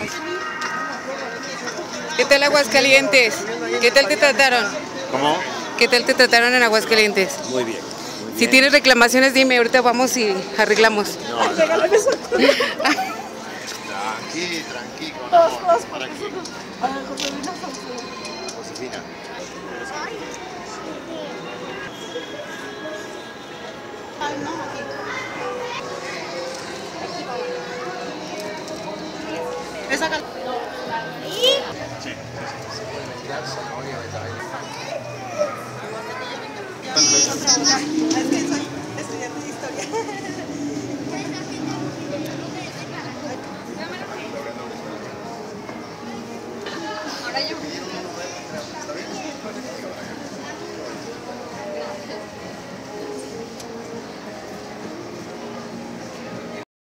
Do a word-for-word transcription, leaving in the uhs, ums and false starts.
¿Qué tal Aguascalientes? ¿Qué tal te trataron? ¿Cómo? ¿Qué tal te trataron en Aguascalientes? Muy bien. Muy Si bien. tienes reclamaciones, dime, ahorita vamos y arreglamos. No, no. Tranqui, tranqui, con amor. ¿Para aquí? Josefina. Esa cal... Sí. Es que soy estudiante de historia. Ahora yo.